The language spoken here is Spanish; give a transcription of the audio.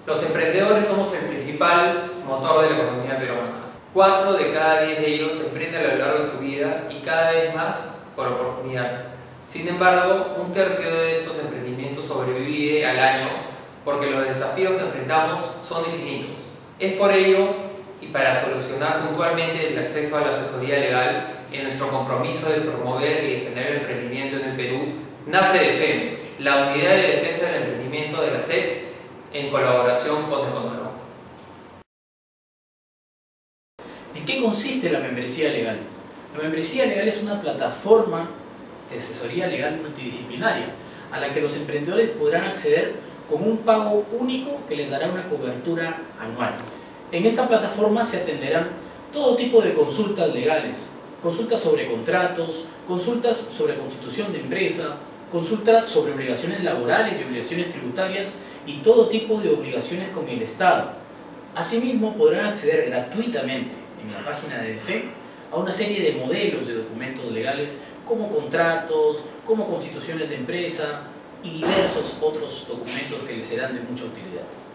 Los emprendedores somos el principal motor de la economía peruana. 4 de cada 10 de ellos emprenden a lo largo de su vida y cada vez más por oportunidad. Sin embargo, 1/3 de estos emprendimientos sobrevive al año porque los desafíos que enfrentamos son infinitos. Es por ello y para solucionar puntualmente el acceso a la asesoría legal, en nuestro compromiso de promover y defender el emprendimiento en el Perú, nace DEFEM, la Unidad de Defensa del Emprendimiento de la SEP, en colaboración con Econoro. ¿En qué consiste la membresía legal? La membresía legal es una plataforma de asesoría legal multidisciplinaria a la que los emprendedores podrán acceder con un pago único que les dará una cobertura anual. En esta plataforma se atenderán todo tipo de consultas legales, consultas sobre contratos, consultas sobre constitución de empresa, consultas sobre obligaciones laborales y obligaciones tributarias y todo tipo de obligaciones con el Estado. Asimismo, podrán acceder gratuitamente en la página de DEFEM a una serie de modelos de documentos legales como contratos, como constituciones de empresa y diversos otros documentos que les serán de mucha utilidad.